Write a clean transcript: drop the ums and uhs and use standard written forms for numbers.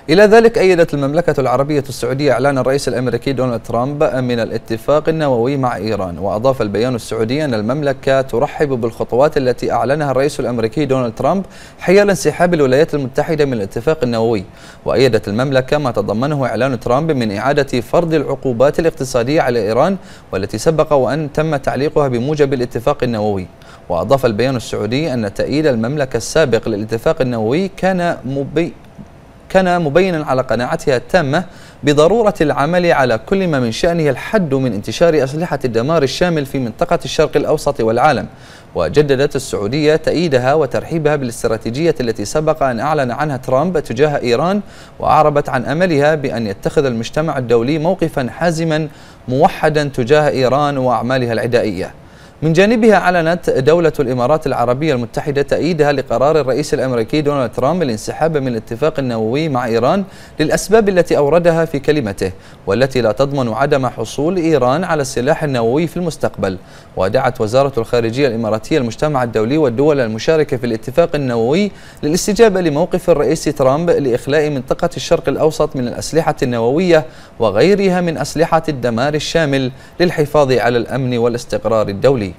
إلى ذلك أيدت المملكة العربية السعودية إعلان الرئيس الأمريكي دونالد ترامب من الاتفاق النووي مع إيران. وأضاف البيان السعودي أن المملكة ترحب بالخطوات التي أعلنها الرئيس الأمريكي دونالد ترامب حيال انسحاب الولايات المتحدة من الاتفاق النووي. وأيدت المملكة ما تضمنه إعلان ترامب من إعادة فرض العقوبات الاقتصادية على إيران والتي سبق وأن تم تعليقها بموجب الاتفاق النووي. وأضاف البيان السعودي أن تأييد المملكة السابق للاتفاق النووي كان مبينا على قناعتها التامة بضرورة العمل على كل ما من شأنه الحد من انتشار أسلحة الدمار الشامل في منطقة الشرق الأوسط والعالم. وجددت السعودية تأييدها وترحيبها بالاستراتيجية التي سبق أن أعلن عنها ترامب تجاه إيران، وأعربت عن أملها بأن يتخذ المجتمع الدولي موقفا حازما موحدا تجاه إيران وأعمالها العدائية. من جانبها أعلنت دولة الإمارات العربية المتحدة تأييدها لقرار الرئيس الأمريكي دونالد ترامب الانسحاب من الاتفاق النووي مع إيران للأسباب التي أوردها في كلمته، والتي لا تضمن عدم حصول إيران على السلاح النووي في المستقبل. ودعت وزارة الخارجية الإماراتية المجتمع الدولي والدول المشاركة في الاتفاق النووي للاستجابة لموقف الرئيس ترامب لإخلاء منطقة الشرق الأوسط من الأسلحة النووية وغيرها من أسلحة الدمار الشامل للحفاظ على الأمن والاستقرار الدولي.